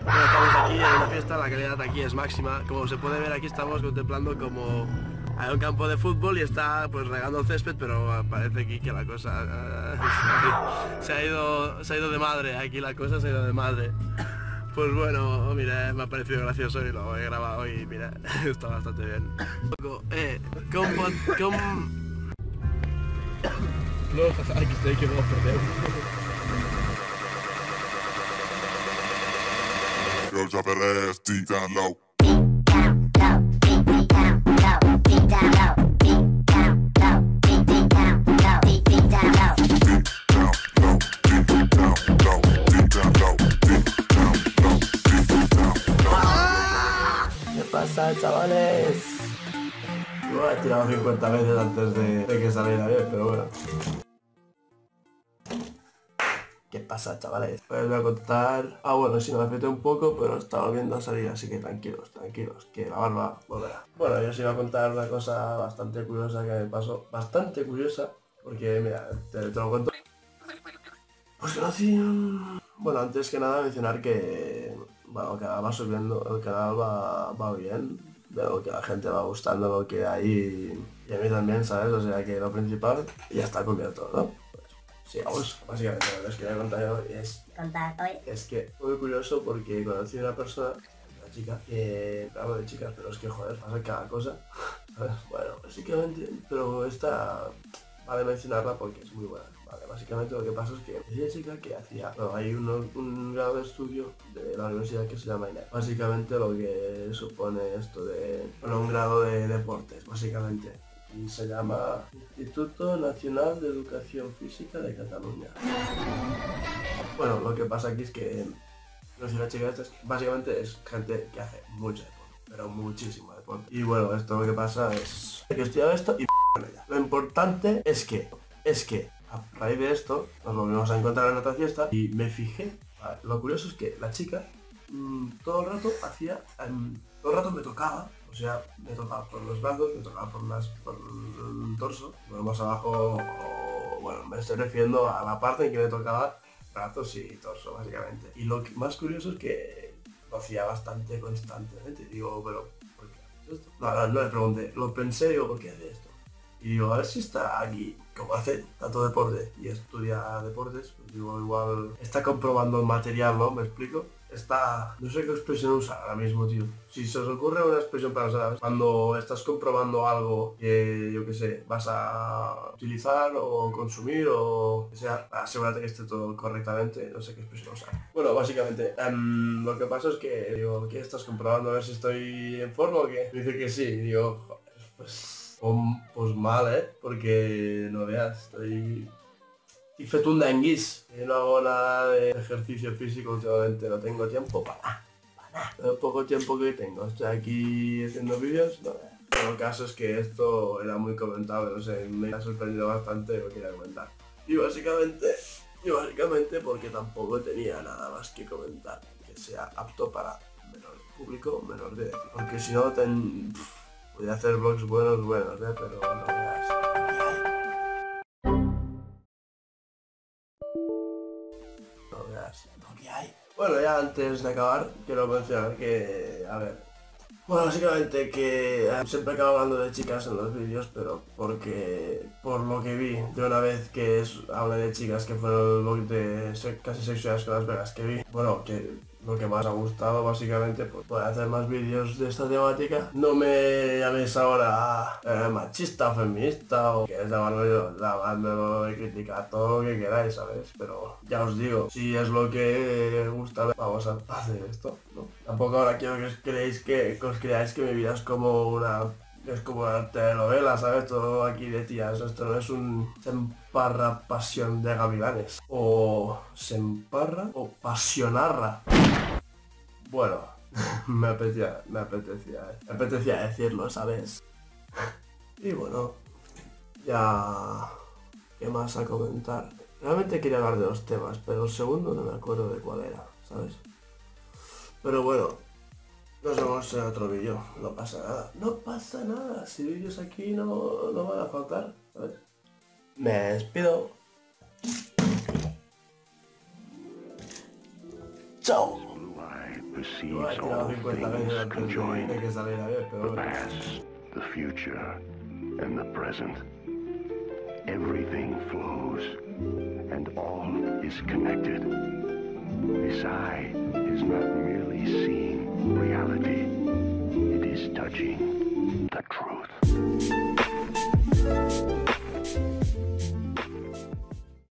Bueno, estamos aquí en una fiesta, la calidad aquí es máxima. Como se puede ver, aquí estamos contemplando como hay un campo de fútbol y está pues regando el césped, pero parece aquí que la cosa se ha ido de madre. Aquí la cosa se ha ido de madre. Pues bueno, mira, me ha parecido gracioso y lo he grabado y mira, está bastante bien. No, aquí estoy que vamos a perder. Yo drop that ass deep down low. ¿Qué pasa, chavales? Lo he tirado 50 veces antes de que saliera bien, pero bueno. ¿Qué pasa, chavales? Pues os voy a contar... bueno, sí, me afecté un poco, pero estaba volviendo a salir, así que tranquilos, que la barba volverá. Bueno, yo os iba a contar una cosa bastante curiosa que me pasó. Bastante curiosa, porque mira, te lo cuento. Pues conocí... Bueno, antes que nada mencionar que... Bueno, el canal va subiendo, el canal va bien. Veo que a la gente va gustando lo que hay y a mí también, ¿sabes? O sea que lo principal ya está cubierto, ¿no? Sigamos, básicamente lo que os quería contar yo es que fue muy curioso porque conocí a una persona, una chica, que hablo de chicas, pero es que joder, pasa cada cosa, ¿sabes? Bueno, básicamente, pero esta vale mencionarla porque es muy buena. Vale, básicamente lo que pasa es que esa chica que hacía, bueno, hay un grado de estudio de la universidad que se llama INEF. Básicamente lo que supone esto de, bueno, un grado de deportes, básicamente. Y se llama Instituto Nacional de Educación Física de Cataluña. Bueno, lo que pasa aquí es que no sé, la chica esta básicamente es gente que hace mucho deporte, pero muchísimo deporte. Y bueno, esto lo que pasa es que estudiaba esto y con ella. Lo importante es que a raíz de esto nos volvimos a encontrar en otra fiesta y me fijé. Vale, lo curioso es que la chica todo el rato hacía, todo el rato me tocaba. O sea, me tocaba por los brazos, me tocaba por el torso, bueno, más abajo, bueno, me estoy refiriendo a la parte en que me tocaba brazos y torso, básicamente. Y lo más curioso es que lo hacía bastante constantemente. Digo, pero, ¿por qué haces esto? No le pregunté, lo pensé, digo, ¿por qué hace esto? Y digo, a ver si está aquí, como hace tanto deporte y estudia deportes, pues digo, igual está comprobando el material, ¿no? ¿Me explico? Está... No sé qué expresión usar ahora mismo, tío. Si se os ocurre una expresión para usar cuando estás comprobando algo que, yo qué sé, vas a utilizar o consumir o que sea, asegúrate que esté todo correctamente, no sé qué expresión usar. Bueno, básicamente, lo que pasa es que, digo, ¿qué estás comprobando? A ver si estoy en forma o qué. Dice que sí, y digo, joder, pues mal, porque no veas, estoy fetunda en guis. No hago nada de ejercicio físico últimamente, no tengo tiempo para nada. El poco tiempo que tengo, estoy aquí haciendo vídeos, no veas. Pero el caso es que esto era muy comentable, no sé, me ha sorprendido bastante y lo quería comentar. Y básicamente porque tampoco tenía nada más que comentar que sea apto para público menor de edad. Porque si no, podría hacer vlogs buenos, pero no veas. No veas lo que hay. Bueno, ya antes de acabar, quiero mencionar que, a ver, bueno, básicamente que siempre acabo hablando de chicas en los vídeos, pero por lo que vi de una vez que hablé de chicas, que fue el vlog de casi sexuales con Las Vegas que vi, bueno, que lo que más ha gustado básicamente, pues poder hacer más vídeos de esta temática. No me llaméis ahora machista o feminista o queréis llamarme y criticar todo lo que queráis, ¿sabes? Pero ya os digo, si es lo que gusta, vamos a hacer esto, ¿no? Tampoco ahora quiero que os creáis que mi vida es como una telenovela, ¿sabes? Todo aquí de tías. Esto no es un Semparra Pasión de Gavilanes. O Semparra o Pasionarra. Bueno, me apetecía decirlo, ¿sabes? Y bueno, ya... ¿Qué más a comentar? Realmente quería hablar de los temas, pero el segundo no me acuerdo de cuál era, ¿sabes? Pero bueno, nos vemos en otro vídeo, no pasa nada. No pasa nada, si vídeos aquí no van a faltar, ¿sabes? Me despido. Chao. Igual he perceives tirado all 50 veces things antes de conjoined, que saliera bien, pero the bueno. past, the future, and the present. Everything flows, and all is connected. This eye is not merely seeing reality, it is touching the truth.